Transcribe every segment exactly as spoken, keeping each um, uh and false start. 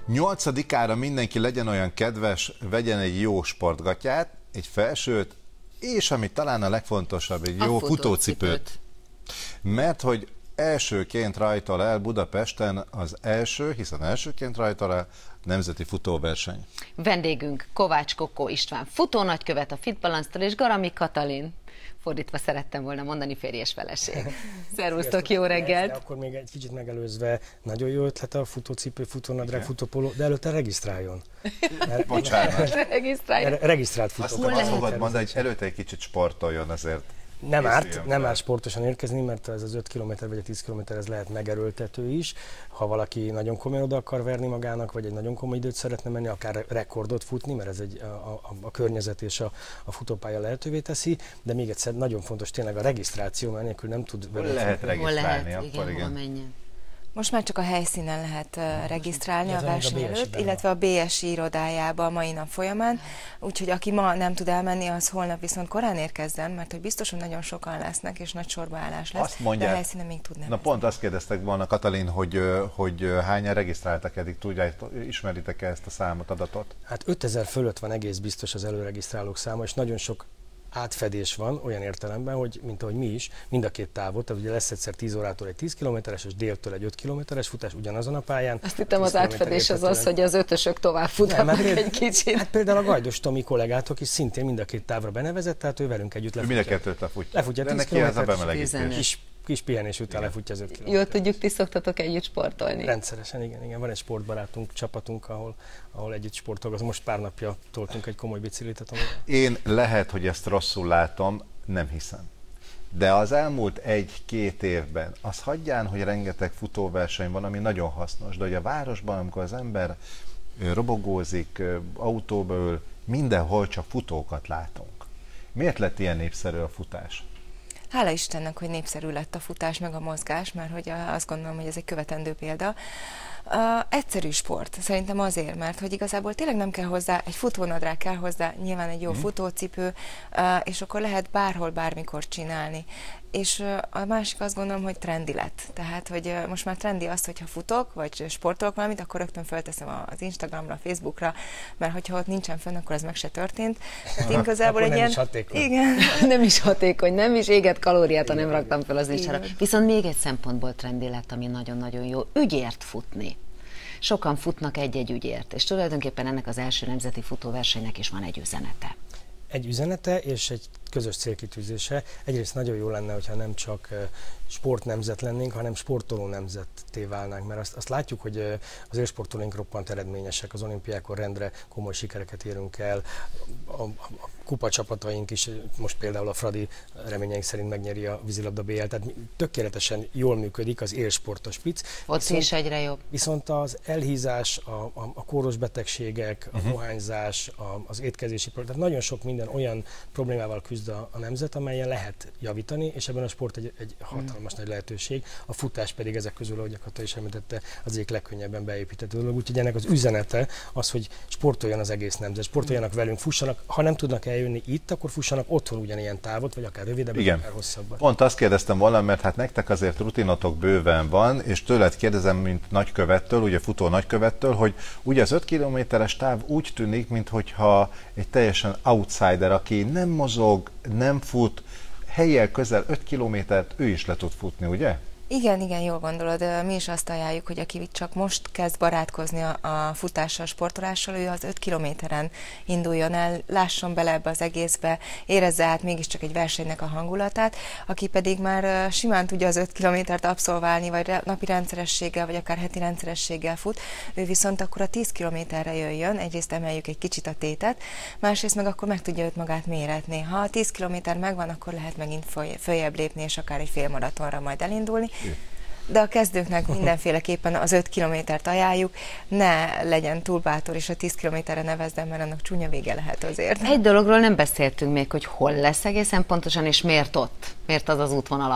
nyolcadikára mindenki legyen olyan kedves, vegyen egy jó sportgatyát, egy felsőt, és ami talán a legfontosabb, egy jó futócipőt. Mert hogy elsőként rajtol el Budapesten az első, hiszen elsőként rajtol el nemzeti futóverseny. Vendégünk Kovács Kokó István, futónagykövet a Fit Balance-tól, és Garami Katalin, fordítva szerettem volna mondani, férjes feleség. Szervusztok, jó reggelt! De akkor még egy kicsit megelőzve, nagyon jó ötlet a futócipő, futónadrág, futópoló, de előtte regisztráljon. Mert, Bocsánat. Regisztráljon. Regisztrált futókat. Azt fogod mondani, hogy előtte egy kicsit sportoljon azért. Nem árt, nem árt sportosan érkezni, mert ez az öt kilométer vagy a tíz kilométer ez lehet megerőltető is. Ha valaki nagyon komolyan oda akar verni magának, vagy egy nagyon komoly időt szeretne menni, akár rekordot futni, mert ez egy, a, a, a környezet és a, a futópálya lehetővé teszi, de még egyszer nagyon fontos tényleg a regisztráció, mert nélkül nem tud vele. Lehet regisztrálni, lehet, akkor igen. igen. Most már csak a helyszínen lehet uh, regisztrálni ja, a verseny előtt, illetve a bé es i irodájába a mai nap folyamán, úgyhogy aki ma nem tud elmenni, az holnap viszont korán érkezzen, mert hogy biztos, hogy nagyon sokan lesznek, és nagy sorbaállás lesz, azt mondják, de a helyszínen még tud nem. Na pont azt kérdeztek volna, Katalin, hogy, hogy hányan regisztráltak eddig, tudjátok, ismeritek-e ezt a számot, adatot? Hát ötezer fölött van egész biztos az előregisztrálók száma, és nagyon sok átfedés van olyan értelemben, hogy mint ahogy mi is, mind a két távot, tehát ugye lesz egyszer tíz órától egy tíz kilométeres, és déltől egy öt kilométeres futás ugyanazon a pályán. Azt hittem az átfedés az az, hogy az ötösök tovább futnak egy kicsit. Hát például a Gajdos Tomi kollégátok is szintén mind a két távra benevezett, tehát ő velünk együtt lefutja. Mind a kettőt lefutja. Lefutja tíz kilométert, kis, kis pihenés után igen. Lefutja az öt kilométert. Jól tudjuk, ti szoktatok együtt sportolni? Rendszeresen, igen, igen. Van egy sportbarátunk, csapatunk, ahol, ahol együtt sportolgatunk. Most pár napja toltunk egy komoly biciklitet. Én lehet, hogy ezt rosszul látom, nem hiszem. De az elmúlt egy-két évben, az hagyján, hogy rengeteg futóverseny van, ami nagyon hasznos, de hogy a városban, amikor az ember robogózik, autóba ül, mindenhol csak futókat látunk. Miért lett ilyen népszerű a futás? Hála Istennek, hogy népszerű lett a futás meg a mozgás, mert hogy azt gondolom, hogy ez egy követendő példa. Uh, egyszerű sport, szerintem azért, mert hogy igazából tényleg nem kell hozzá, egy futónadrág kell hozzá, nyilván egy jó mm. futócipő, uh, és akkor lehet bárhol, bármikor csinálni. És uh, a másik azt gondolom, hogy trendi lett. Tehát, hogy uh, most már trendi az, hogyha futok, vagy sportolok valamit, akkor rögtön fölteszem az Instagramra, Facebookra, mert hogyha ott nincsen fönn, akkor ez meg se történt. Tehát én igazából egy nem ilyen... is hatékony. Igen. Nem is hatékony, nem is éget kalóriát, ha nem raktam fel az Instagramra. Viszont még egy szempontból trendi lett, ami nagyon-nagyon jó, ügyért futni. Sokan futnak egy-egy ügyért, és tulajdonképpen ennek az első nemzeti futóversenynek is van egy üzenete. Egy üzenete és egy közös célkitűzése. Egyrészt nagyon jó lenne, hogyha nem csak sportnemzet lennénk, hanem sportoló nemzetté válnánk, mert azt, azt látjuk, hogy az élsportolóink roppant eredményesek, az olimpiákon rendre komoly sikereket érünk el, a, a kupacsapataink is, most például a Fradi reményeink szerint megnyeri a vízilabda bé el, tehát tökéletesen jól működik az élsportos pic. Ott is egyre jobb. Viszont az elhízás, a, a, a kóros betegségek, a dohányzás, a, az étkezési problémák, tehát nagyon sok minden olyan problémával küzd a, a nemzet, amelyen lehet javítani, és ebben a sport egy, egy hatalmas mm. nagy lehetőség. A futás pedig ezek közül, ahogy a Kata is említette, az egyik legkönnyebben beépíthető dolog. Úgyhogy ennek az üzenete az, hogy sportoljon az egész nemzet, sportoljanak velünk, fussanak, ha nem tudnak eljönni itt, akkor fussanak otthon ugyanilyen távot, vagy akár rövidebben, akár hosszabban. Pont azt kérdeztem volna, mert hát nektek azért rutinotok bőven van, és tőled kérdezem, mint nagykövettől, ugye futó nagykövettől, hogy ugye az öt kilométeres táv úgy tűnik, minthogyha egy teljesen outsider, aki nem mozog, nem fut, hellyel közel öt kilométert ő is le tud futni, ugye? Igen, igen, jól gondolod. Mi is azt ajánljuk, hogy aki csak most kezd barátkozni a, a futással, sportolással, ő az öt kilométeren induljon el, lásson bele ebbe az egészbe, érezze át mégiscsak egy versenynek a hangulatát, aki pedig már simán tudja az öt kilométert abszolválni, vagy napi rendszerességgel, vagy akár heti rendszerességgel fut, ő viszont akkor a tíz kilométerre jöjjön, egyrészt emeljük egy kicsit a tétet, másrészt meg akkor meg tudja őt magát méretni. Ha a tíz kilométer megvan, akkor lehet megint följebb lépni, és akár egy félmaratonra majd elindulni. De a kezdőknek mindenféleképpen az öt kilométert ajánljuk, ne legyen túl bátor, és a tíz kilométerre nevezzen, mert annak csúnya vége lehet azért. Egy dologról nem beszéltünk még, hogy hol lesz egészen pontosan, és miért ott? Miért az az útvonal, ami?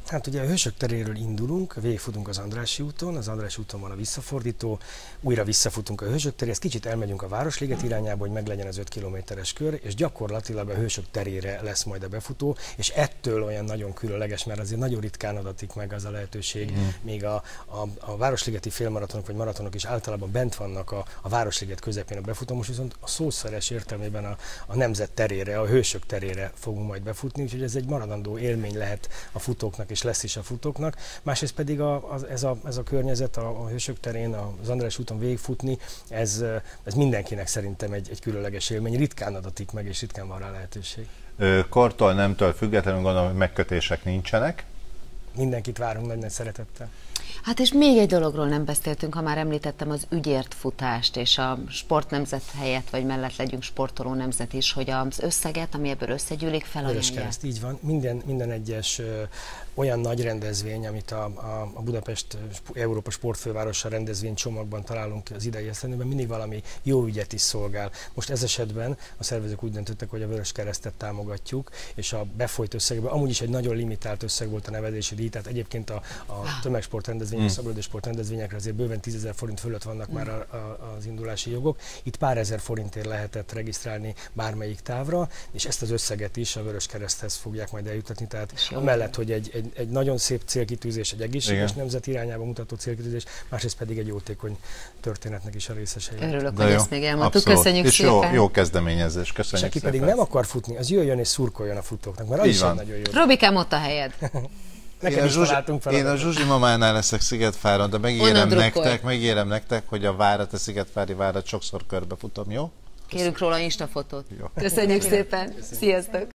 Hát ugye a Hősök teréről indulunk, végigfutunk az Andrássy úton, az Andrássy úton van a visszafordító, újra visszafutunk a Hősök teréhez, kicsit elmegyünk a Városliget irányába, hogy meglegyen az öt kilométeres kör, és gyakorlatilag a Hősök terére lesz majd a befutó, és ettől olyan nagyon különleges, mert azért nagyon ritkán adatik meg az a lehetőség, mm. még a, a, a Városligeti félmaratonok vagy maratonok is általában bent vannak a, a Városliget közepén a befutó, most viszont a szószeres értelmében a, a Nemzet terére, a Hősök terére fogunk majd befutni, úgyhogy ez egy maradandó élmény lehet a futóknak, és lesz is a futóknak. Másrészt pedig a, a, ez, a, ez a környezet, a, a Hősök terén, az András úton végigfutni, ez, ez mindenkinek szerintem egy, egy különleges élmény. Ritkán adatik meg, és ritkán van rá lehetőség. Kortól, nemtől függetlenül gondolom, hogy megkötések nincsenek. Mindenkit várunk nagy-nagy szeretettel. Hát és még egy dologról nem beszéltünk, ha már említettem az ügyért futást, és a sportnemzet helyett, vagy mellett legyünk sportoló nemzet is, hogy az összeget, ami ebből összegyűlik, felajánlják. Vöröskereszt, így van. Minden, minden egyes ö, olyan nagy rendezvény, amit a, a, a Budapest Európa Sportfővárosa rendezvény csomagban találunk az idei esztendőben, mindig valami jó ügyet is szolgál. Most ez esetben a szervezők úgy döntöttek, hogy a Vöröskeresztet támogatjuk, és a befolyt összegben, amúgy is egy nagyon limitált összeg volt a nevezési díj, tehát egyébként a, a tömegsport rendezvény, a szabadidős sport rendezvényekre azért bőven tízezer forint fölött vannak mm. már a, a, az indulási jogok. Itt pár ezer forintért lehetett regisztrálni bármelyik távra, és ezt az összeget is a Vöröskereszthez fogják majd eljutatni. Tehát amellett, hogy egy, egy, egy nagyon szép célkitűzés, egy egészséges Igen. nemzet irányába mutató célkitűzés, másrészt pedig egy jótékony történetnek is a részesei. Örülök, hogy ezt még elmondtuk. Köszönjük és szépen. Jó, jó kezdeményezés. Köszönjük és aki szépen. pedig nem akar futni, az jöjjön és szurkoljon a futóknak, mert az is egy nagyon jó. Robikám, ott a helyed. Én a, Zsuzsi, én a Zsuzsi mamánál leszek Szigetfáron, de megígérem nektek, megígérem nektek, hogy a várat, a Szigetfári várat sokszor körbefutom, jó? Kérünk róla Insta fotót. Jó. Köszönjük szépen. Sziasztok!